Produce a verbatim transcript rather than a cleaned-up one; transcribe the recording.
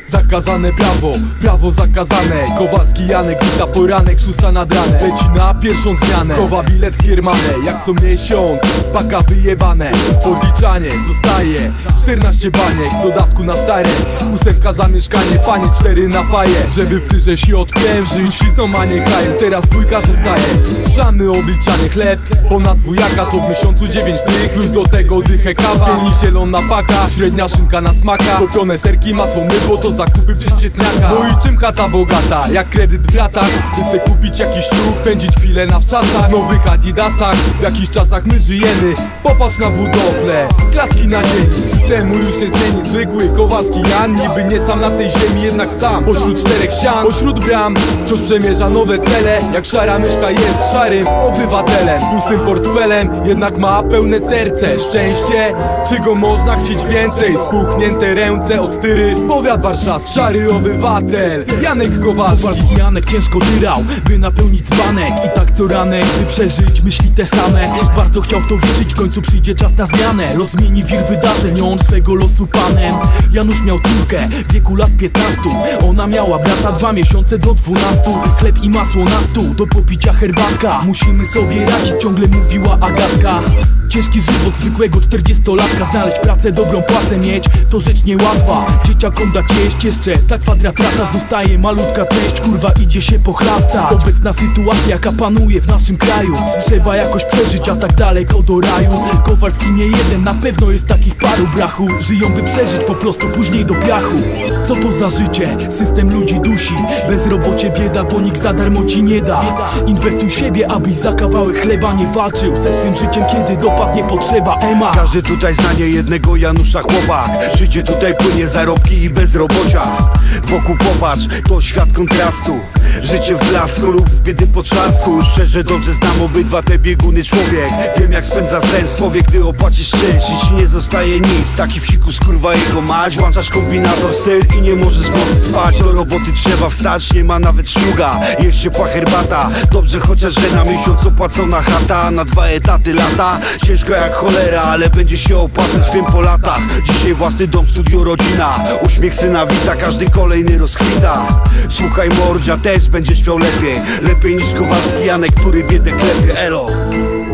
Zakazane prawo, prawo zakazane. Kowalski Janek wita poranek, szósta nad ranem. Leci na pierwszą zmianę, chowa bilet firmane. Jak co miesiąc, paka wyjebane. Podliczanie zostaje czternaście baniek, w dodatku na stare. Ósemka za mieszkanie, panie cztery na faję. Żeby w tyrze się odprężyć, cisną a nie krajem. Teraz dwójka zostaje, szamy odliczanie. Chleb ponad dwójaka to w miesiącu dziewięć tych. Plus do tego dychę kawa, pieni zielona paka. Średnia szynka na smaka, topione serki, masło, mydło to zakupy przeciętniaka. No i czym chata bogata, jak kredyt w ratach. By se kupić jakiś ślub, spędzić chwilę na wczasach. Nowych adidasach, w jakichś czasach my żyjemy. Popatrz na budowlę, klaski na ziemi. Systemu już nie zmieni zwykły Kowalski Jan. Niby nie sam na tej ziemi, jednak sam pośród czterech ścian, pośród bram wciąż przemierza nowe cele. Jak szara myszka jest szarym obywatelem, z pustym portfelem, jednak ma pełne serce. Szczęście, czego można chcieć więcej. Spuchnięte ręce od tyry, powiat warszawski. Szary obywatel, Janek Kowalski. Kowalski Janek ciężko dyrał, by napełnić dzbanek. I tak co ranek, by przeżyć myśli te same. Bardzo chciał w to wierzyć, w końcu przyjdzie czas na zmianę. Los zmieni wir wydarzeń, on swego losu panem. Janusz miał córkę w wieku lat piętnastu. Ona miała brata dwa miesiące do dwunastu. Chleb i masło na stół, do popicia herbatka. Musimy sobie radzić, ciągle mówiła Agatka. Ciężki żywot zwykłego czterdziestolatka. Znaleźć pracę, dobrą płacę mieć, to rzecz niełatwa. Dzieciakom dać jeść jeszcze, za kwadrat lata zostaje malutka część, kurwa idzie się pochlastać. Obecna sytuacja jaka panuje w naszym kraju, trzeba jakoś przeżyć, a tak daleko do raju. Kowalski nie jeden, na pewno jest takich paru brachu. Żyją by przeżyć po prostu, później do piachu. Co to za życie? System ludzi dusi. Bezrobocie bieda, bo nikt za darmo ci nie da. Inwestuj w siebie, abyś za kawałek chleba nie walczył ze swym życiem, kiedy dopadnie potrzeba. Ema. Każdy tutaj zna nie jednego Janusza chłopak. Życie tutaj płynie, zarobki i bezrobocia. Wokół popatrz, to świat kontrastu. Życie w blasku lub w biedy potrzasku. Szczerze dobrze znam obydwa te bieguny człowiek. Wiem jak spędza sen powie, gdy opłacisz czynsz. I ci nie zostaje nic, taki psikus kurwa jego mać. Włączasz kombinator styl i nie możesz w nocy spać. Do roboty trzeba wstać, nie ma nawet szluga. Jest ciepła herbata, dobrze chociaż że na miesiąc opłacona chata. Na dwa etaty lata, ciężko jak cholera, ale będzie się opłacać, wiem po latach. Dzisiaj własny dom, studio, rodzina. Uśmiech syna wita, każdy kolejny rozkwita. Słuchaj mordzia, też będziesz miał lepiej. Lepiej niż Kowalski Janek, który biedę klepie, elo.